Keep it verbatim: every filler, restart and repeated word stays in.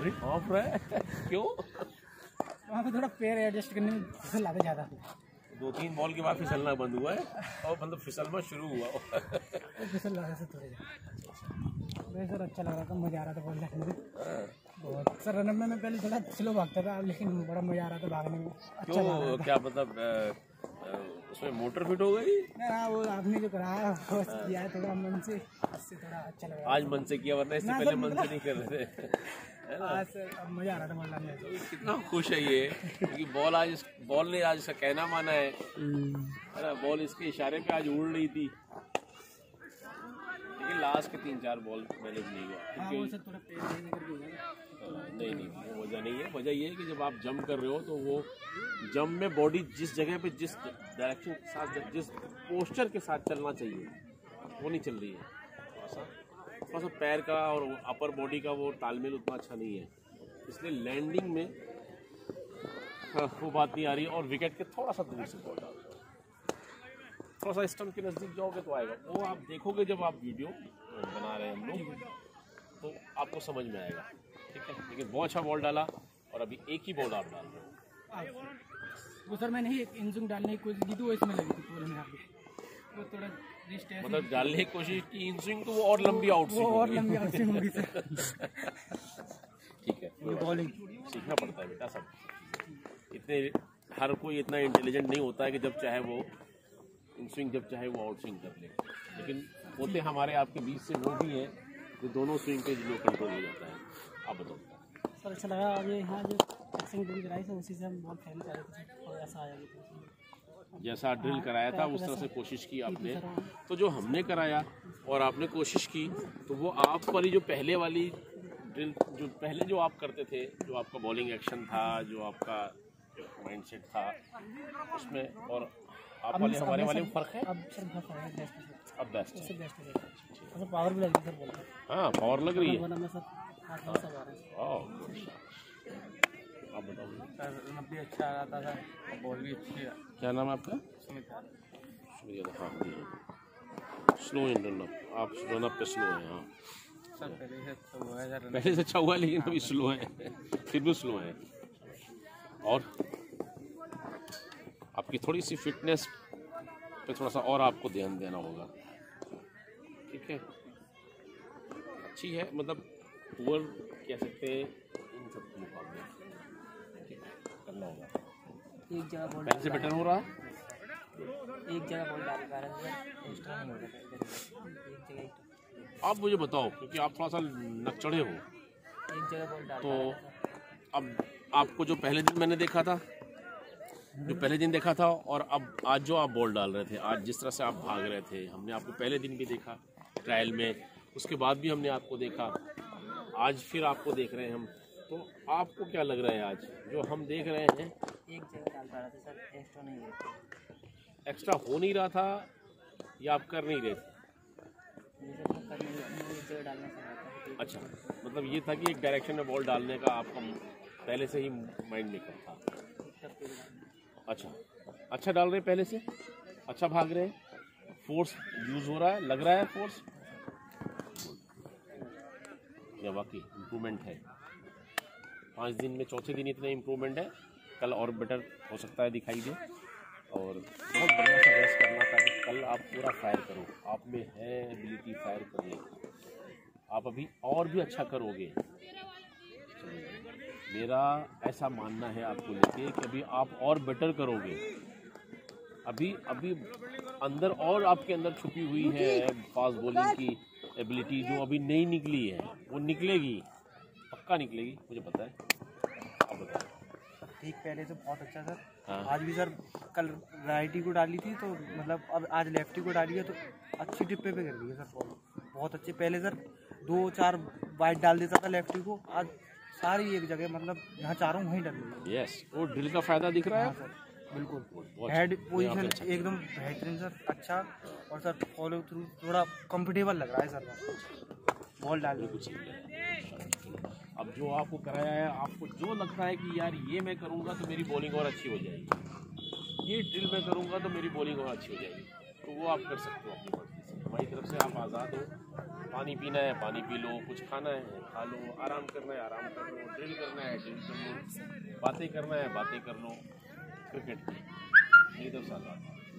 अरे हाँफ रहा है क्यों? वहाँ पे थोड़ा पैर एडजस्ट करने में फिसल आता ज़्यादा। दो तीन बॉल के बाद फिसलना बंद हुआ है और मतलब फिसलना शुरू हुआ। फिसल रहा था थोड़े वैसे सर, अच्छा लग रहा था, मज़ा आ रहा था बॉल देखने में बहुत। सर रनअप में मैं पहले थोड़ा स्लो भागता था, लेकिन बड़ा मज़ा आ रहा था भागने में। अच्छा क्यों, क्या मतलब उसमें मोटर फिट हो गई? हाँ, वो आपने जो कराया वो किया है थोड़ा मन से, इससे थोड़ा अच्छा लग रहा है। आज मन से किया, वरना इससे पहले मन से नहीं कर रहे थे, है ना? आज सर अब मज़ा आ रहा था बॉल डालने में। कितना खुश है ये, क्योंकि बॉल आज बॉल ने आज इसका कहना माना है, है ना? बॉल इसके इशारे पे आज उड़ रही थी, लेकिन लास्ट के तीन चार बॉल मैनेज नहीं हुआ। हाँ, वो सर थोड़ा पैर नहीं करके हुआ है। नहीं नहीं वो वजह नहीं है। वजह ये है कि जब आप जंप कर रहे हो तो वो जंप में बॉडी जिस जगह पे जिस डायरेक्शन के साथ जिस पोस्चर के साथ चलना चाहिए वो नहीं चल रही है। थोड़ा सा थोड़ा सा पैर का और अपर बॉडी का वो तालमेल उतना अच्छा नहीं है, इसलिए लैंडिंग में हाँ, वो बात नहीं आ रही है। और विकेट के थोड़ा सा दूर से बॉल डाल दो, थोड़ा सा स्टंप के नज़दीक जाओगे तो आएगा। वो आप देखोगे जब आप वीडियो बना रहे हैं हम लोग, तो आपको समझ में आएगा, ठीक है? लेकिन बहुत अच्छा बॉल डाला और अभी एक ही बॉल आप डाल रहे हो। वो सर मैंने ही एक इंजुंग डालने की कोशिश की थी, वो इसमें लगी थी पूरे में आगे, वो थोड़ा रिस्ट है, मतलब डालने की कोशिश की इंस्विंग तो वो और लंबी आउट वो और लंबी आउट स्विंग होगी सर। ठीक है, ये बॉलिंग सीखना पड़ता है बेटा सब। इतने हर कोई इतना इंटेलिजेंट नहीं होता है कि जब चाहे वो इंस्विंग जब चाहे वो आउट स्विंग कर ले, लेकिन होते हमारे आपके बीच से वो भी हैं जो दोनों स्विंग पे जो कंट्रोल हो जाता है। आप बताओ सर। अच्छा लगा आज यहाँ जो एक्सिंग ड्रिल कराई थी उसी से हम बहुत फैल कर रहे थे और ऐसा आया भी, जैसा ड्रिल कराया था उस तरह से कोशिश की आपने, तो जो हमने कराया और आपने कोशिश की तो वो आप पर ही जो पहले वाली ड्रिल जो पहले जो आप करते थे, जो आपका बॉलिंग एक्शन था, जो आपका माइंडसेट था उसमें और आप वाले हमारे वाले में फर्क है। अब सर बहुत फर्क है, बेस्ट है अब बेस्ट उससे बेस्ट है सर, पावर भी लग रही है सर बॉल में। हाँ पावर लग रही है। वरना मैं सर हाथ में सब आ रहा है। ओह आप बताओ सर रनअप भी अच्छा आ रहा था सर, बॉल भी अच्छी है। क्या नाम है आपका? सुमित यार। सुमित, हाँ स्लो इन रनअप, आप रनअप पे स्लो हैं। हाँ सर पहले से अच्छा हुआ है सर, पहले से अच्छा हुआ है लेकिन अभी स्लो है, फिर भी स्लो है। और आपकी थोड़ी सी फिटनेस पे थोड़ा सा और आपको ध्यान देना होगा, ठीक है? अच्छी है, मतलब पुअर कह सकते हैं इन सब के मुकाबले, ठीक है? करना होगा। एक जगह बॉल पहले से बेटर हो रहा है, एक जगह बॉल डाल कारण एक्स्ट्रा नहीं हो रहा एक जगह। आप मुझे बताओ, क्योंकि आप थोड़ा सा नकचढ़े हो, एक जगह बॉल डाल तो अब आपको जो पहले दिन मैंने देखा था जो पहले दिन देखा था और अब आज जो आप बॉल डाल रहे थे, आज जिस तरह से आप भाग रहे थे, हमने आपको पहले दिन भी देखा ट्रायल में, उसके बाद भी हमने आपको देखा, आज फिर आपको देख रहे हैं हम, तो आपको क्या लग रहा है आज जो हम देख रहे हैं? एक जगह डाल पा रहे थे सर, एक्स्ट्रा नहीं है। एक्स्ट्रा हो नहीं रहा था या आप कर नहीं रहे थे? एक जगह डालना था। अच्छा, मतलब ये था कि एक डायरेक्शन में बॉल डालने का आपका पहले से ही माइंड मेकअप था। अच्छा अच्छा डाल रहे हैं, पहले से अच्छा भाग रहे हैं, फोर्स यूज हो रहा है, लग रहा है फोर्स, या वाकई इम्प्रूवमेंट है? पाँच दिन में चौथे दिन इतना इम्प्रूवमेंट है, कल और बेटर हो सकता है दिखाई दे। और बहुत बढ़िया सा रेस्ट करना ताकि कल आप पूरा फायर करो, आप में है एबिलिटी फायर करने की, आप अभी और भी अच्छा करोगे। मेरा ऐसा मानना है आपको लेके कि अभी आप और बेटर करोगे, अभी अभी अंदर और आपके अंदर छुपी हुई है फास्ट बॉलिंग की एबिलिटी जो अभी नहीं निकली है, वो निकलेगी, पक्का निकलेगी, मुझे पता है। आप बताओ। ठीक, पहले तो बहुत अच्छा सर। हाँ। आज भी सर, कल राइटी को डाली थी तो मतलब अब आज लेफ्टी को डाली है तो अच्छी टिप्पे पे कर दी है सर बॉल, बहुत अच्छी। पहले सर दो चार वाइड डाल देता था लेफ्टी को, आज सारी एक जगह मतलब जहाँ चारों वहीं डाल दी। यस, वो ड्रिल का फायदा दिख रहा है सर, बिल्कुल। बहुत हेड अच्छा। पोजीशन अच्छा। एकदम बेहतरीन सर, अच्छा। और सर फॉलो थ्रू थोड़ा कंफर्टेबल लग रहा है सर बॉल डालने कुछ अब जो आपको कराया है, आपको जो लगता है कि यार ये मैं करूँगा तो मेरी बॉलिंग और अच्छी हो जाएगी, ये ड्रिल मैं करूँगा तो मेरी बॉलिंग और अच्छी हो जाएगी, तो वो आप कर सकते हो अपनी मर्जी से। हमारी तरफ से आप आज़ाद हो, पानी पीना है पानी पी लो, कुछ खाना है खा लो, आराम करना है आराम कर लो, ड्रिल करना है ड्रिल कर लो, बातें करना है बातें कर लो। क्रिकेट की नहीं तो साला